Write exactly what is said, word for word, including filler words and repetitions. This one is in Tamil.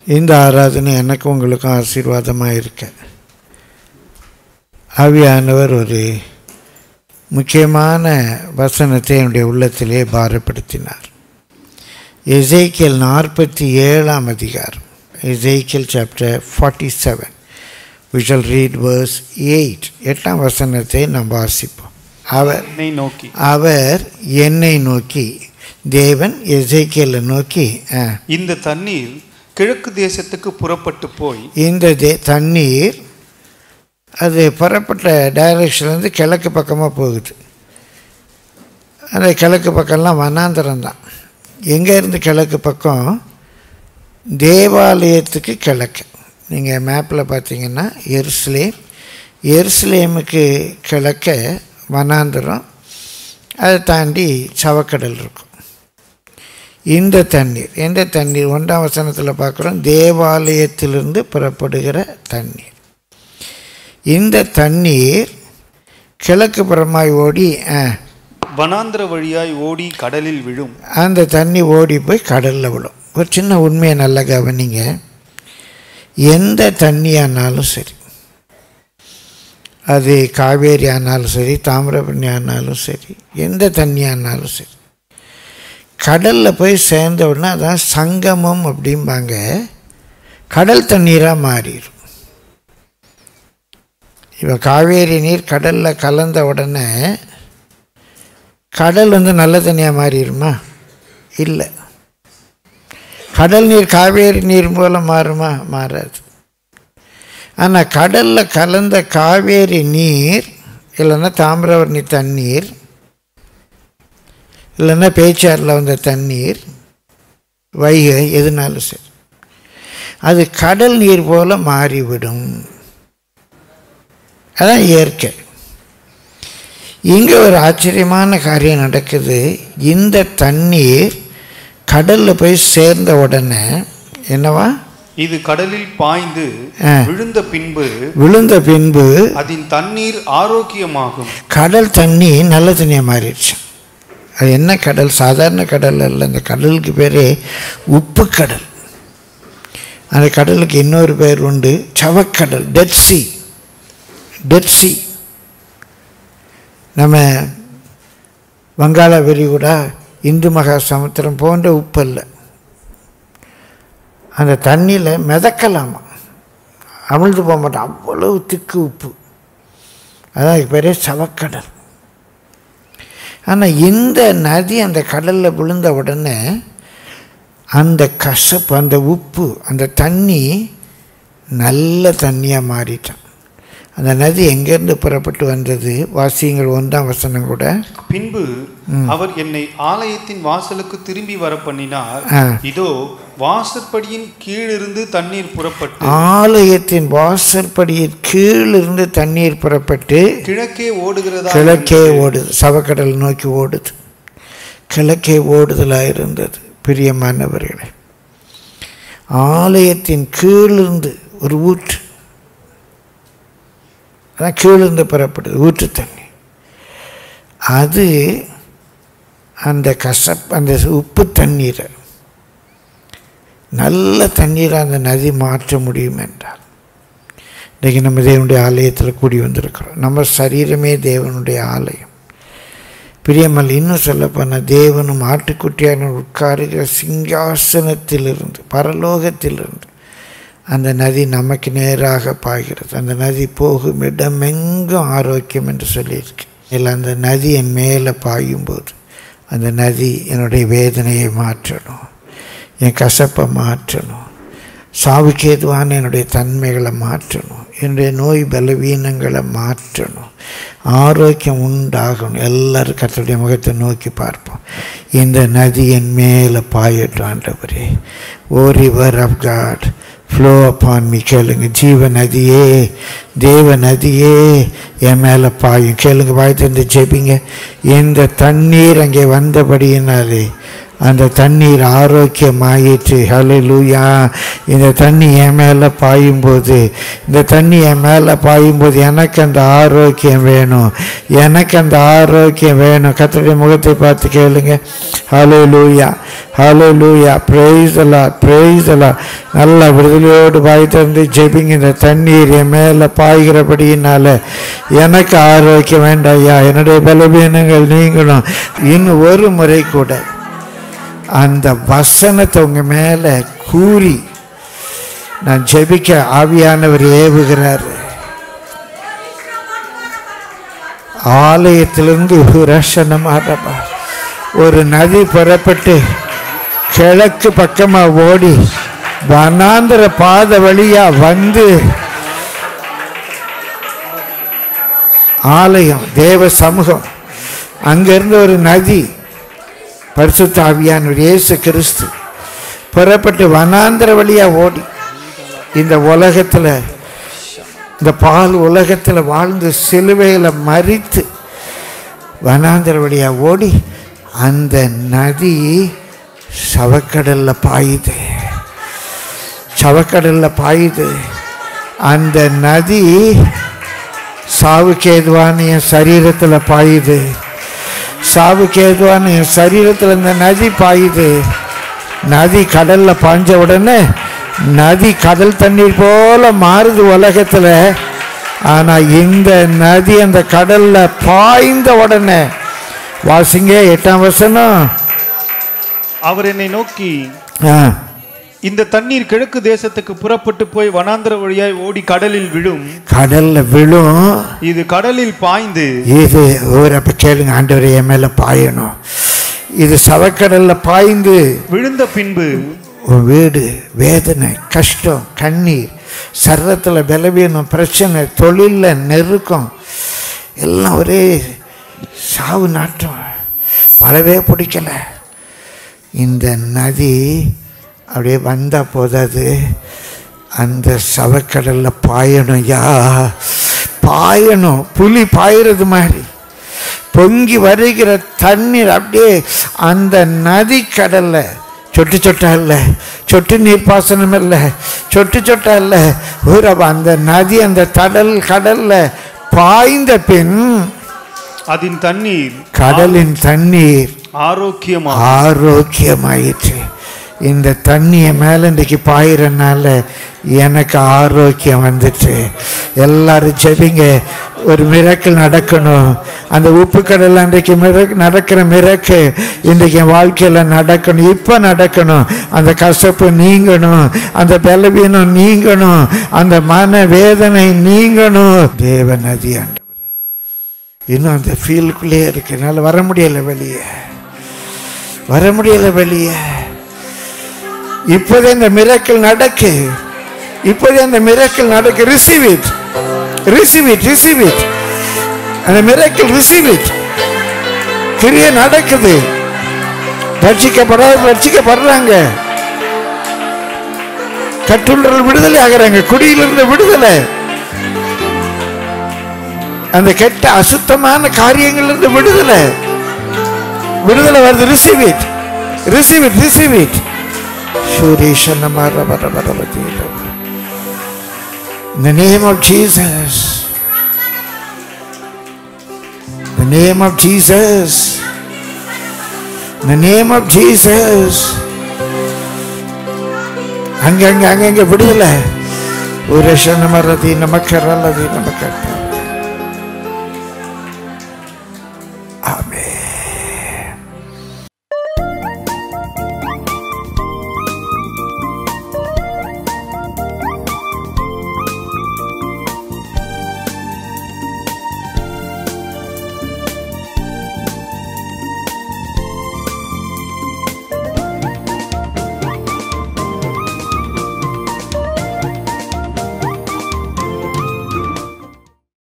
இந்த ஆராதனை எனக்கு உங்களுக்கும் ஆசீர்வாதமாக இருக்க ஆவியானவர் ஒரு முக்கியமான வசனத்தை என்னுடைய உள்ளத்திலே பாரப்படுத்தினார். எசேக்கியேல் நாற்பத்தி ஏழாம் அதிகாரம், Ezekiel chapter forty seven. We shall read verse eight. எட்டாம் வசனத்தை நாம் வாசிப்போம். அவர் என்னை நோக்கி அவர் என்னை நோக்கி தேவன் எசேக்கியேலை நோக்கி, இந்த தண்ணீர் கிழக்கு தேசத்துக்கு புறப்பட்டு போய், இந்த தண்ணீர் அது புறப்பட்ட டைரக்ஷன்லேருந்து கிழக்கு பக்கமாக போகுது. அந்த கிழக்கு பக்கம்லாம் வனாந்தரம் தான். எங்கேருந்து கிழக்கு பக்கம்? தேவாலயத்துக்கு கிழக்கு. நீங்கள் மேப்பில் பார்த்தீங்கன்னா எருசலேம், எருசலேமுக்கு கிழக்க வனாந்தரம், அதை தாண்டி சவக்கடல் இருக்கும். இந்த தண்ணீர் எந்த தண்ணீர்? ஒன்றாம் வசனத்தில் பார்க்குறோம், தேவாலயத்திலிருந்து புறப்படுகிற தண்ணீர். இந்த தண்ணீர் கிழக்கு புறமாய் ஓடி வனாந்திர வழியாய் ஓடி கடலில் விழும். அந்த தண்ணி ஓடி போய் கடலில் விழும். ஒரு சின்ன உண்மையை நல்லா கவனிங்க. எந்த தண்ணியானாலும் சரி, அது காவேரி ஆனாலும் சரி, தாமிரபரணி ஆனாலும் சரி, எந்த தண்ணியானாலும் சரி, கடலில் போய் சேர்ந்த உடனே அதான் சங்கமம் அப்படிம்பாங்க, கடல் தண்ணீராக மாறிடும். இப்போ காவேரி நீர் கடலில் கலந்த உடனே கடல் வந்து நல்ல தண்ணியாக மாறிடுமா? இல்லை. கடல் நீர் காவேரி நீர் போல் மாறுமா? மாறாது. ஆனால் கடலில் கலந்த காவேரி நீர், இல்லைன்னா தாமிரபரணி தண்ணீர், இல்லைன்னா பேச்சாரில் வந்த தண்ணீர், வைகை, எதுனாலும் சரி, அது கடல் நீர் போல் மாறிவிடும். அதான் இயற்கை. இங்கே ஒரு ஆச்சரியமான காரியம் நடக்குது. இந்த தண்ணீர் கடலில் போய் சேர்ந்த உடனே என்னவா? இது கடலில் பாய்ந்து விழுந்த பின்பு விழுந்த பின்பு அதன் தண்ணீர் ஆரோக்கியமாகும். கடல் தண்ணி நல்ல தண்ணியாக மாறிடுச்சு. அது என்ன கடல்? சாதாரண கடல் அல்ல. அந்த கடலுக்கு பேரே உப்பு கடல். அந்த கடலுக்கு இன்னொரு பேர் உண்டு, சவக்கடல், டெட் சி. Dead sea. நம்ம வங்காள விரிகுடா, இந்து மகா சமுத்திரம் போன்ற உப்பு அல்ல. அந்த தண்ணியில் மிதக்கலாமா, அமிழ்ந்து போக மாட்டோம், அவ்வளவு திக்கு உப்பு. அதான் இதுக்கு பேரே சவக்கடல். ஆனால் இந்த நதி அந்த கடலில் விழுந்த உடனே அந்த கசப்பு, அந்த உப்பு, அந்த தண்ணி நல்ல தண்ணியாக மாறிட்டான். அந்த நதி எங்கேருந்து புறப்பட்டு வந்தது? வாசியங்கள் ஒன்றாம் வசனம் கூட. பின்பு அவர் என்னை ஆலயத்தின் வாசலுக்கு திரும்பி வர பண்ணினார். இதோ வாசற்படியின் கீழிருந்து தண்ணீர் புறப்பட்டு, ஆலயத்தின் வாசற்படியின் கீழிருந்து தண்ணீர் புறப்பட்டு கிழக்கே ஓடுகிறதா? கிழக்கே ஓடுது. சவக்கடல் நோக்கி ஓடுது. கிழக்கே ஓடுதலாக இருந்தது. பிரியமானவர்களே, ஆலயத்தின் கீழிருந்து ஒரு ஊற்று, அதான் கீழிருந்து புறப்படுது ஊற்று தண்ணி. அது அந்த கசப் அந்த உப்பு தண்ணீரை நல்ல தண்ணீரை அந்த நதி மாற்ற முடியும் என்றால், இன்றைக்கி நம்ம தேவனுடைய ஆலயத்தில் கூடி வந்திருக்கிறோம். நம்ம சரீரமே தேவனுடைய ஆலயம். பிரியமல், இன்னும் சொல்லப்போனால் தேவனும் ஆட்டுக்குட்டியான உட்காருகிற சிங்காசனத்திலிருந்து, பரலோகத்திலிருந்து அந்த நதி நமக்கு நேராக பாய்கிறது. அந்த நதி போகும் இடமெங்கும் ஆரோக்கியம் என்று சொல்லியிருக்கு. இல்லை, அந்த நதி என் மேலே பாயும்போது அந்த நதி என்னுடைய வேதனையை மாற்றணும், என் கசப்பை மாற்றணும், சாவுக்கு ஏதுவான என்னுடைய தன்மைகளை மாற்றணும், என்னுடைய நோய் பலவீனங்களை மாற்றணும், ஆரோக்கியம் உண்டாகணும். எல்லோரும் கர்த்தருடைய முகத்தை நோக்கி பார்ப்போம். இந்த நதி என் மேலே பாயட்டும் ஆண்டவரே. O river of God flow upon me. கேளுங்க, ஜீவ நதியே, தேவ நதியே என் மேலே பாயும். கேளுங்க, வாய் திறந்து ஜெபிங்க. இந்த தண்ணீர் அங்கே வந்தபடியினாலே அந்த தண்ணீர் ஆரோக்கியமாயிற்று. ஹல்லேலூயா. இந்த தண்ணி என் மேலே பாயும்போது இந்த தண்ணி என் மேலே பாயும்போது எனக்கு அந்த ஆரோக்கியம் வேணும், எனக்கு அந்த ஆரோக்கியம் வேணும். கர்த்தருடைய முகத்தை பார்த்து கேளுங்க. Hallelujah, hallelujah. Praise the Lord, praise the Lord. நல்ல விடுதலையோடு வாய் திறந்து ஜெபிங்க. இந்த தண்ணீர் என் மேலே பாய்கிறபடியினால எனக்கு ஆரோக்கியம் வேண்டாம் ஐயா, என்னுடைய பலவீனங்கள் நீங்கணும். இன்னும் ஒரு முறை கூட அந்த வசனத்தை உங்க மேல கூறி நான் ஜெபிக்க ஆவியானவர் ஏவுகிறார். ஆலயத்திலிருந்து ரசனமாக ஒரு நதி புறப்பட்டு கிழக்கு பக்கமா ஓடி வனாந்தர பாதை வழியா வந்து ஆலயம் தேவ சமூகம், அங்கிருந்து ஒரு நதி பரிசுத்த ஆவியானவர் இயேசு கிறிஸ்து புறப்பட்டு வனாந்தர வழியா ஓடி இந்த உலகத்தில் இந்த பால் உலகத்தில் வாழ்ந்து சிலுவையில் மரித்து வனாந்தர வழியா ஓடி அந்த நதி சவக்கடல்ல பாயுது, சவக்கடல்ல பாயுது. அந்த நதி சாவுக்கு ஏதுவான என் சரீரத்தில் பாயுது, சாவுக்கு ஏதுவான என் சரீரத்தில் இந்த நதி பாயுது. நதி கடல்ல பாய்ஞ்ச உடனே நதி கடல் தண்ணீர் போல மாறுது உலகத்தில். ஆனா இந்த நதி அந்த கடல்ல பாய்ந்த உடனே, வாசிங்க எட்டாம் வசனம், அவர் என்னை நோக்கி இந்த தண்ணீர் கிழக்கு தேசத்துக்கு புறப்பட்டு போய் வனாந்தர வழியாய் ஓடி கடலில் விழும், கடல்ல விழும், இது கடலில் பாய்ந்து, இது ஒரு அப்ப கேளுங்க, ஆண்டவரே என் மேல பாயணும், இது சவக்கடல்ல பாய்ந்து விழுந்த பின்பு வீடு வேதனை கஷ்டம் கண்ணீர் சர்வத்தில் பலவீனம் பிரச்சனை தொழிலில் நெருக்கம் எல்லாம் ஒரே சாவு நாட்டம், பலவே பிடிக்கல. இந்த நதி அப்படியே வந்தால் போதாது, அந்த சவக்கடலில் பாயணும், யா பாயணும், புலி பாயிறது மாதிரி பொங்கி வருகிற தண்ணீர் அப்படியே அந்த நதி கடல்ல சொட்டு சொட்டா இல்லை, சொட்டு நீர் பாசனம் இல்லை, சொட்டு சொட்டா இல்லை, ஒரு அந்த நதி அந்த கடல் கடல்ல பாய்ந்த பின் அதன் தண்ணீர் கடலின் தண்ணீர் ஆரோக்கியம் ஆரோக்கியமாயிற்று. இந்த தண்ணியை மேலே இன்றைக்கு பாயிறனால எனக்கு ஆரோக்கியம் வந்துட்டு. எல்லாரும் ஜெபிங்க, ஒரு மிரக்கல் நடக்கணும். அந்த உப்பு கடல் அன்றைக்கு மிரக் நடக்கிற மிரக்கு இன்றைக்கு என் வாழ்க்கையில் நடக்கணும், இப்போ நடக்கணும். அந்த கசப்பு நீங்கணும், அந்த பலவீனம் நீங்கணும், அந்த மன வேதனை நீங்கணும். தேவ நதி ஆண்டவரே, இன்னும் அந்த ஃபீல்டுக்குள்ளே இருக்கு, என்னால் வர முடியலை வெளியே, வர முடியலை வெளியே. இப்போதே இந்த மிரக்கல் நடக்கு, இப்போதே அந்த மிரக்கல் நடக்கு. Receive it, receive it, receive it. அந்த மிரக்கல் ரிசீவ் இட். கிரியை நடக்குது, ரட்சிக்கப்படாத ரட்சிக்கப்படுறாங்க, கட்டுள்ளவர்கள் விடுதலை ஆகிறாங்க, குடியிலிருந்து விடுதலை, அந்த கெட்ட அசுத்தமான காரியங்களிலிருந்து விடுதலை, விடுதலை வருது. Receive it, receive it, receive it. In the name of Jesus, the name of Jesus, the name of Jesus. அங்க அங்க அங்க விடுதலை. ஒரு நமரதி நமக்கரல்லதி நமக்க